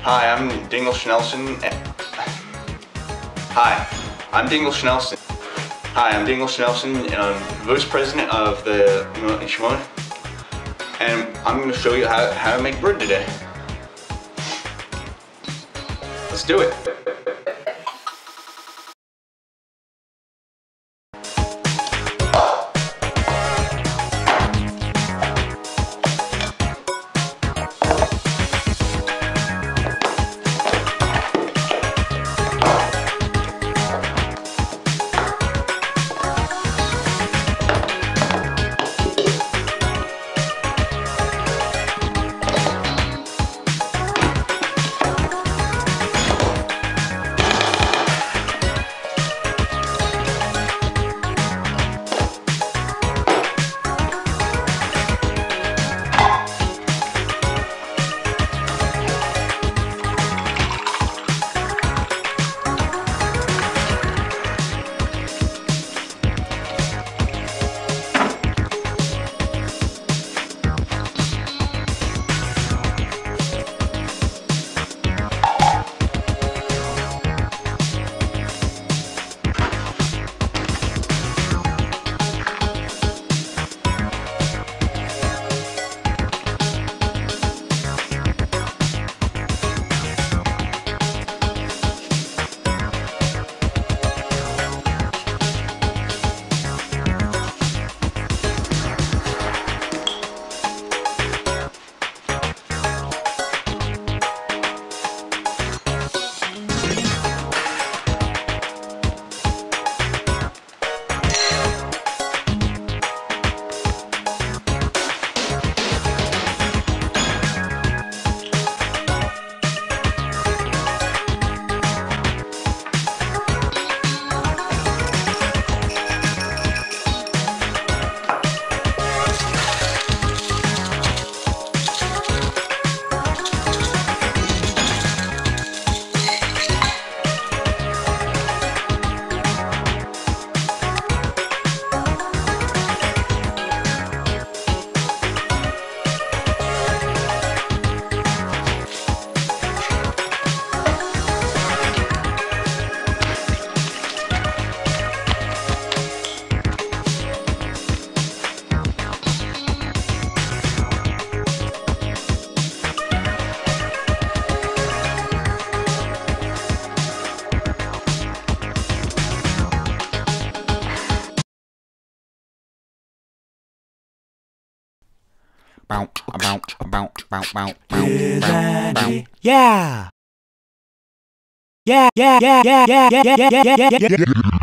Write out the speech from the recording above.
Hi, I'm Dingle Schnelson. Hi, I'm Dingle Schnelson. Hi, I'm Dingle Schnelson, and I'm Vice President of the Shimona. And I'm going to show you how to make bread today. Let's do it. Dizandy. Yeah. Yeah.